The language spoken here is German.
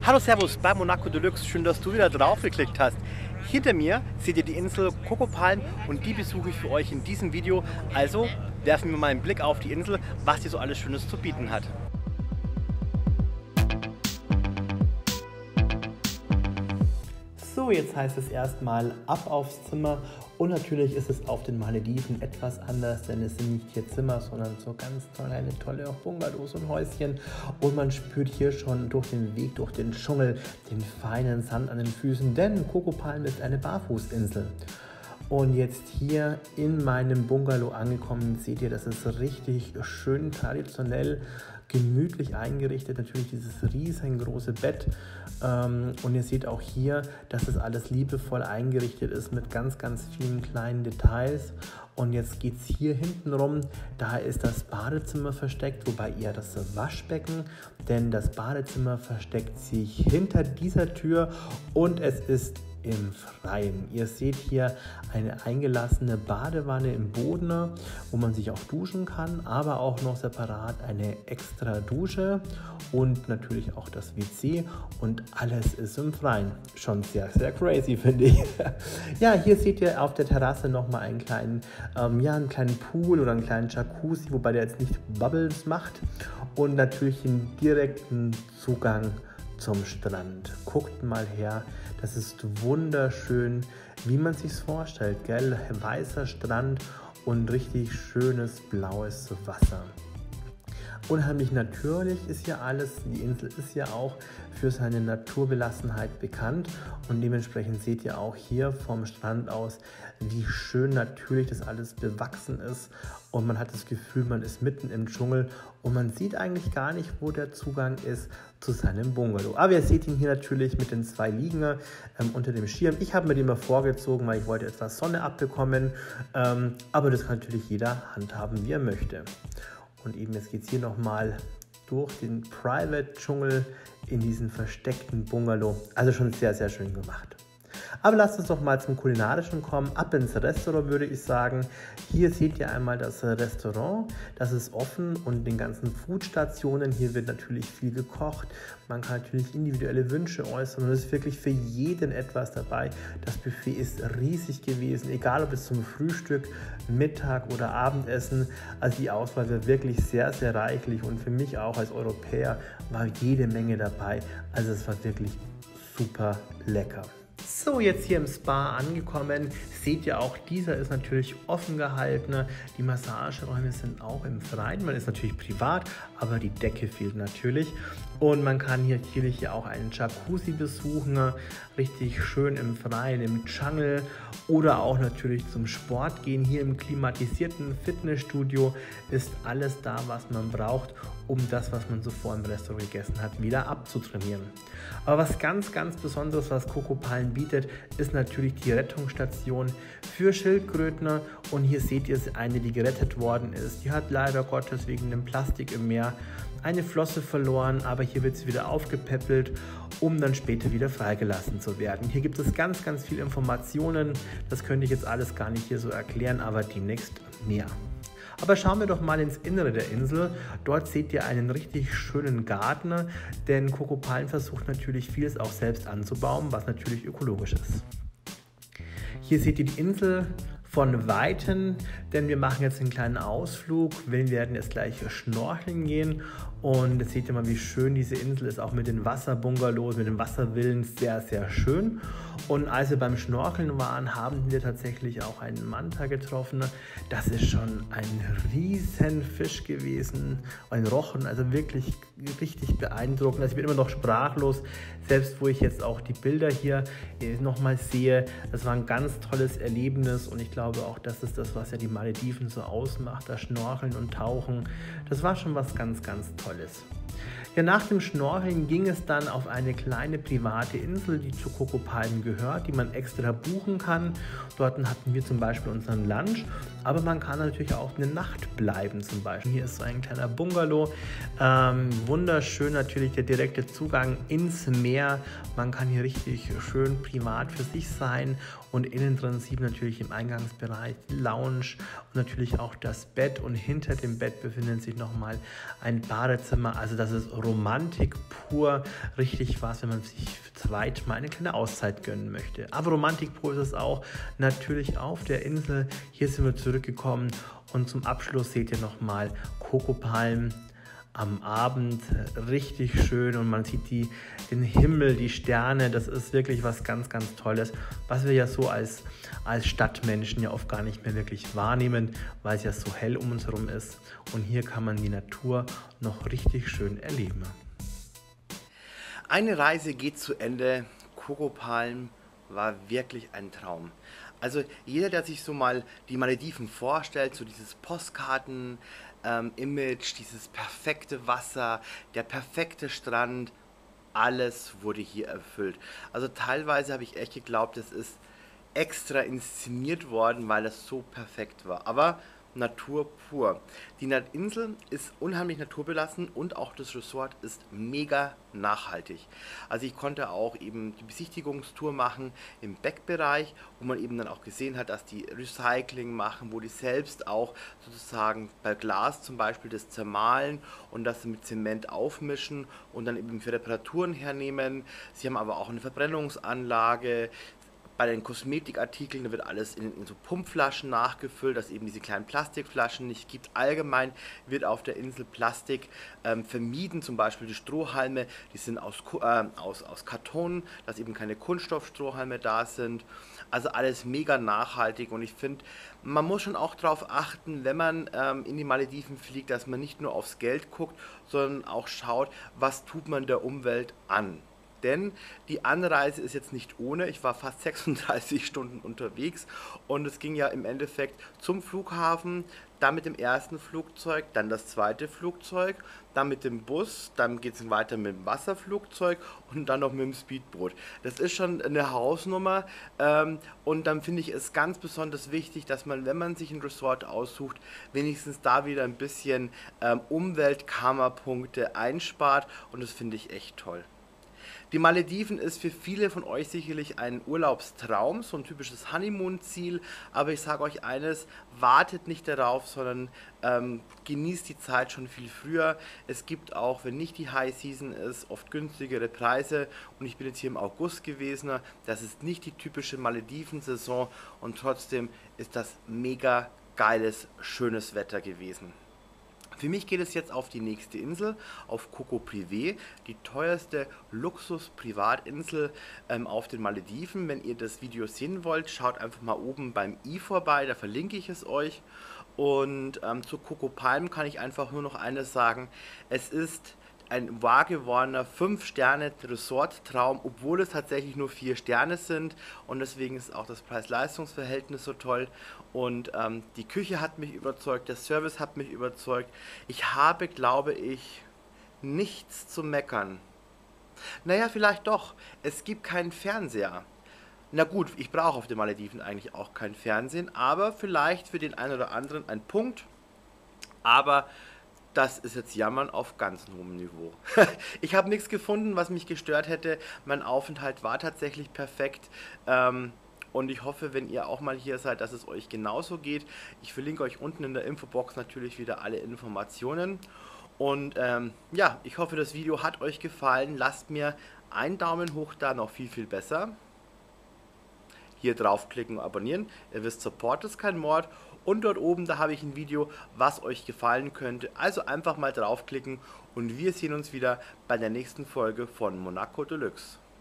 Hallo Servus bei Monaco Deluxe, schön, dass du wieder drauf geklickt hast. Hinter mir seht ihr die Insel Coco Palm und die besuche ich für euch in diesem Video. Also werfen wir mal einen Blick auf die Insel, was die so alles Schönes zu bieten hat. So, jetzt heißt es erstmal ab aufs Zimmer und natürlich ist es auf den Malediven etwas anders, denn es sind nicht hier Zimmer, sondern so ganz tolle Bungalows und Häuschen und man spürt hier schon durch den Weg, durch den Dschungel, den feinen Sand an den Füßen, denn Coco Palm ist eine Barfußinsel. Und jetzt hier in meinem Bungalow angekommen, seht ihr, das ist richtig schön traditionell, gemütlich eingerichtet. Natürlich dieses riesengroße Bett. Und ihr seht auch hier, dass das alles liebevoll eingerichtet ist mit ganz vielen kleinen Details. Und jetzt geht es hier hinten rum, da ist das Badezimmer versteckt, wobei eher das Waschbecken, denn das Badezimmer versteckt sich hinter dieser Tür und es ist im Freien. Ihr seht hier eine eingelassene Badewanne im Boden, wo man sich auch duschen kann, aber auch noch separat eine extra Dusche und natürlich auch das WC und alles ist im Freien. Schon sehr crazy, finde ich. Ja, hier seht ihr auf der Terrasse nochmal einen kleinen Pool oder einen kleinen Jacuzzi, wobei der jetzt nicht Bubbles macht und natürlich einen direkten Zugang zum Strand. Guckt mal her, das ist wunderschön, wie man sich's vorstellt, gell? Weißer Strand und richtig schönes blaues Wasser. Unheimlich natürlich ist hier alles, die Insel ist ja auch für seine Naturbelassenheit bekannt und dementsprechend seht ihr auch hier vom Strand aus, wie schön natürlich das alles bewachsen ist und man hat das Gefühl, man ist mitten im Dschungel und man sieht eigentlich gar nicht, wo der Zugang ist zu seinem Bungalow. Aber ihr seht ihn hier natürlich mit den 2 Liegen unter dem Schirm. Ich habe mir den mal vorgezogen, weil ich wollte etwas Sonne abbekommen, aber das kann natürlich jeder handhaben, wie er möchte. Und eben jetzt geht es hier nochmal durch den Private-Dschungel in diesen versteckten Bungalow. Also schon sehr schön gemacht. Aber lasst uns doch mal zum Kulinarischen kommen. Ab ins Restaurant würde ich sagen. Hier seht ihr einmal das Restaurant. Das ist offen und den ganzen Foodstationen. Hier wird natürlich viel gekocht. Man kann natürlich individuelle Wünsche äußern und es ist wirklich für jeden etwas dabei. Das Buffet ist riesig gewesen, egal ob es zum Frühstück, Mittag oder Abendessen. Also die Auswahl war wirklich sehr reichlich und für mich auch als Europäer war jede Menge dabei. Also es war wirklich super lecker. So, jetzt hier im Spa angekommen, seht ihr auch, dieser ist natürlich offen gehalten, die Massageräume sind auch im Freien, man ist natürlich privat, aber die Decke fehlt natürlich und man kann hier natürlich auch einen Jacuzzi besuchen, richtig schön im Freien, im Dschungel oder auch natürlich zum Sport gehen. Hier im klimatisierten Fitnessstudio ist alles da, was man braucht, um das, was man zuvor im Restaurant gegessen hat, wieder abzutrainieren. Aber was ganz Besonderes, was Coco Palm bietet, ist natürlich die Rettungsstation für Schildkröten. Und hier seht ihr eine, die gerettet worden ist. Die hat leider Gottes wegen dem Plastik im Meer eine Flosse verloren, aber hier wird sie wieder aufgepäppelt, um dann später wieder freigelassen zu werden. Hier gibt es ganz viele Informationen. Das könnte ich jetzt alles gar nicht hier so erklären, aber demnächst mehr. Aber schauen wir doch mal ins Innere der Insel. Dort seht ihr einen richtig schönen Garten, denn Coco Palm versucht natürlich vieles auch selbst anzubauen, was natürlich ökologisch ist. Hier seht ihr die Insel von Weitem, denn wir machen jetzt einen kleinen Ausflug. Wir werden jetzt gleich schnorcheln gehen und jetzt seht ihr mal, wie schön diese Insel ist, auch mit den Wasserbungalows, mit den Wasservillen, sehr schön. Und als wir beim Schnorcheln waren, haben wir tatsächlich auch einen Manta getroffen. Das ist schon ein riesen Fisch gewesen, ein Rochen, also wirklich richtig beeindruckend. Also ich bin immer noch sprachlos, selbst wo ich jetzt auch die Bilder hier nochmal sehe. Das war ein ganz tolles Erlebnis und ich glaube auch, das ist das, was ja die Malediven so ausmacht, das Schnorcheln und Tauchen. Das war schon was ganz Tolles. Ja, nach dem Schnorcheln ging es dann auf eine kleine private Insel, die zu Coco Palm gehört, die man extra buchen kann. Dort hatten wir zum Beispiel unseren Lunch, aber man kann natürlich auch eine Nacht bleiben zum Beispiel. Hier ist so ein kleiner Bungalow, wunderschön natürlich der direkte Zugang ins Meer. Man kann hier richtig schön privat für sich sein und innen drin sieht man natürlich im Eingangsbereich die Lounge und natürlich auch das Bett und hinter dem Bett befindet sich nochmal ein Badezimmer. Also das ist Romantik pur, richtig was, wenn man sich zweit mal eine kleine Auszeit gönnen möchte. Aber Romantik pur ist es auch, natürlich auf der Insel. Hier sind wir zurückgekommen und zum Abschluss seht ihr nochmal Kokopalmen am Abend, richtig schön, und man sieht den Himmel, die Sterne. Das ist wirklich was ganz, ganz Tolles, was wir ja so als Stadtmenschen ja oft gar nicht mehr wirklich wahrnehmen, weil es ja so hell um uns herum ist, und hier kann man die Natur noch richtig schön erleben. Eine Reise geht zu Ende. Kokopalm war wirklich ein Traum. Also jeder, der sich so mal die Malediven vorstellt, so dieses Postkarten-Image, dieses perfekte Wasser, der perfekte Strand, alles wurde hier erfüllt. Also teilweise habe ich echt geglaubt, es ist extra inszeniert worden, weil es so perfekt war. Aber Natur pur. Die Insel ist unheimlich naturbelassen und auch das Resort ist mega nachhaltig. Also ich konnte auch eben die Besichtigungstour machen im Backbereich, wo man eben dann auch gesehen hat, dass die Recycling machen, wo die selbst auch sozusagen bei Glas zum Beispiel das zermahlen und das mit Zement aufmischen und dann eben für Reparaturen hernehmen. Sie haben aber auch eine Verbrennungsanlage. Bei den Kosmetikartikeln wird alles in so Pumpflaschen nachgefüllt, dass es eben diese kleinen Plastikflaschen nicht gibt. Allgemein wird auf der Insel Plastik vermieden, zum Beispiel die Strohhalme, die sind aus Karton, dass eben keine Kunststoffstrohhalme da sind. Also alles mega nachhaltig, und ich finde, man muss schon auch darauf achten, wenn man in die Malediven fliegt, dass man nicht nur aufs Geld guckt, sondern auch schaut, was tut man der Umwelt an. Denn die Anreise ist jetzt nicht ohne. Ich war fast 36 Stunden unterwegs und es ging ja im Endeffekt zum Flughafen, dann mit dem ersten Flugzeug, dann das zweite Flugzeug, dann mit dem Bus, dann geht es weiter mit dem Wasserflugzeug und dann noch mit dem Speedboot. Das ist schon eine Hausnummer, und dann finde ich es ganz besonders wichtig, dass man, wenn man sich ein Resort aussucht, wenigstens da wieder ein bisschen Umweltkarma-Punkte einspart, und das finde ich echt toll. Die Malediven ist für viele von euch sicherlich ein Urlaubstraum, so ein typisches Honeymoon-Ziel, aber ich sage euch eines, wartet nicht darauf, sondern genießt die Zeit schon viel früher. Es gibt auch, wenn nicht die High Season ist, oft günstigere Preise, und ich bin jetzt hier im August gewesen, das ist nicht die typische Malediven-Saison, und trotzdem ist das mega geiles, schönes Wetter gewesen. Für mich geht es jetzt auf die nächste Insel, auf Coco Privé, die teuerste Luxus-Privatinsel auf den Malediven. Wenn ihr das Video sehen wollt, schaut einfach mal oben beim i vorbei, da verlinke ich es euch. Und zu Coco Palm kann ich einfach nur noch eines sagen: Es ist ein wahrgewordener 5-Sterne-Resort-Traum, obwohl es tatsächlich nur 4 Sterne sind, und deswegen ist auch das Preis-Leistungs-Verhältnis so toll, und die Küche hat mich überzeugt, der Service hat mich überzeugt. Ich habe, glaube ich, nichts zu meckern. Naja, vielleicht doch, es gibt keinen Fernseher. Na gut, ich brauche auf den Malediven eigentlich auch kein Fernsehen, aber vielleicht für den einen oder anderen ein Punkt, aber das ist jetzt Jammern auf ganz hohem Niveau. Ich habe nichts gefunden, was mich gestört hätte. Mein Aufenthalt war tatsächlich perfekt. Und ich hoffe, wenn ihr auch mal hier seid, dass es euch genauso geht. Ich verlinke euch unten in der Infobox natürlich wieder alle Informationen. Und ja, ich hoffe, das Video hat euch gefallen. Lasst mir einen Daumen hoch da, noch viel, viel besser. Hier draufklicken und abonnieren. Ihr wisst, Support ist kein Mord. Und dort oben, da habe ich ein Video, was euch gefallen könnte. Also einfach mal draufklicken, und wir sehen uns wieder bei der nächsten Folge von Monaco Deluxe.